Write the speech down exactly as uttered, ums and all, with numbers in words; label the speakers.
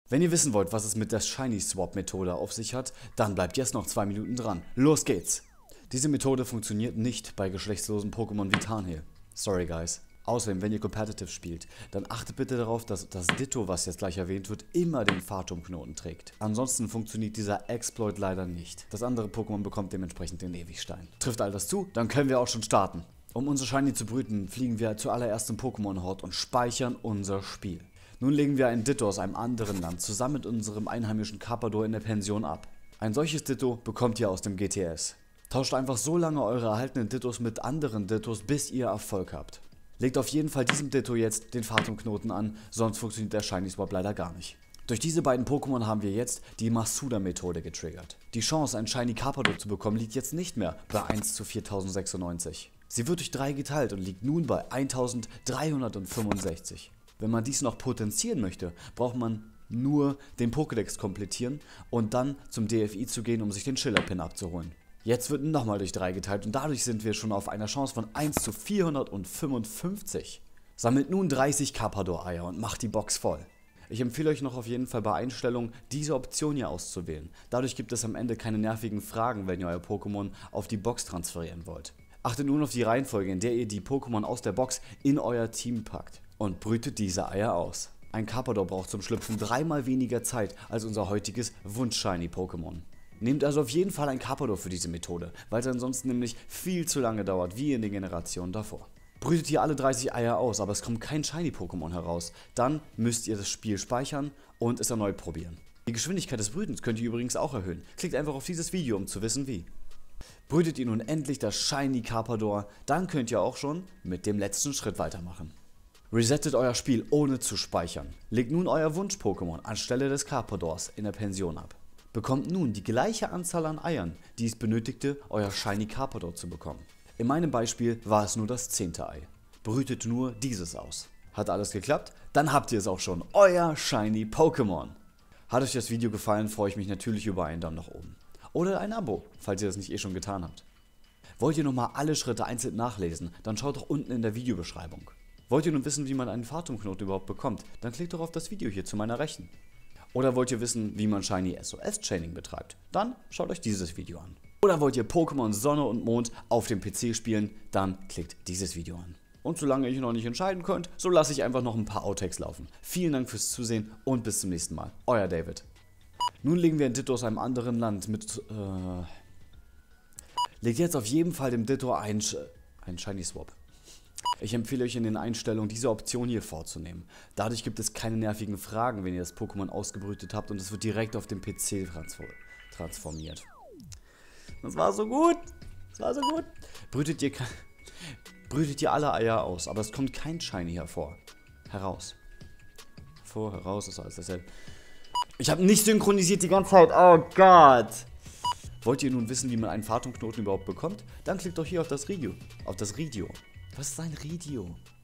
Speaker 1: Wenn ihr wissen wollt, was es mit der Shiny Swap Methode auf sich hat, dann bleibt jetzt noch zwei Minuten dran. Los geht's! Diese Methode funktioniert nicht bei geschlechtslosen Pokémon wie Tarnheal. Sorry guys. Außerdem, wenn ihr Competitive spielt, dann achtet bitte darauf, dass das Ditto, was jetzt gleich erwähnt wird, immer den Fatum-Knoten trägt. Ansonsten funktioniert dieser Exploit leider nicht. Das andere Pokémon bekommt dementsprechend den Ewigstein. Trifft all das zu, dann können wir auch schon starten. Um unsere Shiny zu brüten, fliegen wir zuallererst zum Pokémon-Hort und speichern unser Spiel. Nun legen wir ein Ditto aus einem anderen Land zusammen mit unserem einheimischen Carpador in der Pension ab. Ein solches Ditto bekommt ihr aus dem G T S. Tauscht einfach so lange eure erhaltenen Dittos mit anderen Dittos, bis ihr Erfolg habt. Legt auf jeden Fall diesem Ditto jetzt den Fatum-Knoten an, sonst funktioniert der Shiny Swap leider gar nicht. Durch diese beiden Pokémon haben wir jetzt die Masuda-Methode getriggert. Die Chance, ein Shiny Carpador zu bekommen, liegt jetzt nicht mehr bei eins zu viertausendsechsundneunzig. Sie wird durch drei geteilt und liegt nun bei eintausenddreihundertfünfundsechzig. Wenn man dies noch potenzieren möchte, braucht man nur den Pokédex komplettieren und dann zum D F I zu gehen, um sich den Schiller-Pin abzuholen. Jetzt wird nochmal durch drei geteilt und dadurch sind wir schon auf einer Chance von eins zu vierhundertfünfundfünfzig. Sammelt nun dreißig Carpador-Eier und macht die Box voll. Ich empfehle euch noch auf jeden Fall bei Einstellungen, diese Option hier auszuwählen. Dadurch gibt es am Ende keine nervigen Fragen, wenn ihr euer Pokémon auf die Box transferieren wollt. Achtet nun auf die Reihenfolge, in der ihr die Pokémon aus der Box in euer Team packt und brütet diese Eier aus. Ein Carpador braucht zum Schlüpfen dreimal weniger Zeit als unser heutiges Wunsch-Shiny-Pokémon. Nehmt also auf jeden Fall ein Carpador für diese Methode, weil es ansonsten nämlich viel zu lange dauert, wie in den Generationen davor. Brütet hier alle dreißig Eier aus, aber es kommt kein Shiny-Pokémon heraus. Dann müsst ihr das Spiel speichern und es erneut probieren. Die Geschwindigkeit des Brütens könnt ihr übrigens auch erhöhen. Klickt einfach auf dieses Video, um zu wissen wie. Brütet ihr nun endlich das Shiny Carpador, dann könnt ihr auch schon mit dem letzten Schritt weitermachen. Resettet euer Spiel ohne zu speichern. Legt nun euer Wunsch-Pokémon anstelle des Carpadors in der Pension ab. Bekommt nun die gleiche Anzahl an Eiern, die es benötigte, euer Shiny Carpador zu bekommen. In meinem Beispiel war es nur das zehnte Ei. Brütet nur dieses aus. Hat alles geklappt? Dann habt ihr es auch schon, euer Shiny Pokémon. Hat euch das Video gefallen, freue ich mich natürlich über einen Daumen nach oben. Oder ein Abo, falls ihr das nicht eh schon getan habt. Wollt ihr nochmal alle Schritte einzeln nachlesen, dann schaut doch unten in der Videobeschreibung. Wollt ihr nun wissen, wie man einen Fatum-Knoten überhaupt bekommt, dann klickt doch auf das Video hier zu meiner Rechten. Oder wollt ihr wissen, wie man Shiny S O S-Chaining betreibt? Dann schaut euch dieses Video an. Oder wollt ihr Pokémon Sonne und Mond auf dem P C spielen? Dann klickt dieses Video an. Und solange ihr noch nicht entscheiden könnt, so lasse ich einfach noch ein paar Outtakes laufen. Vielen Dank fürs Zusehen und bis zum nächsten Mal. Euer David. Nun legen wir ein Ditto aus einem anderen Land mit... Äh, legt jetzt auf jeden Fall dem Ditto ein, Sh ein Shiny Swap. Ich empfehle euch in den Einstellungen diese Option hier vorzunehmen. Dadurch gibt es keine nervigen Fragen, wenn ihr das Pokémon ausgebrütet habt und es wird direkt auf dem P C transformiert. Das war so gut. Das war so gut. Brütet ihr, brütet ihr alle Eier aus, aber es kommt kein Shiny hervor. Heraus. Vor, heraus, ist alles dasselbe. Ich habe nicht synchronisiert die ganze Zeit. Oh Gott. Wollt ihr nun wissen, wie man einen Fatum-Knoten überhaupt bekommt? Dann klickt doch hier auf das Ridio. Auf das Ridio. Was ist ein Ridio?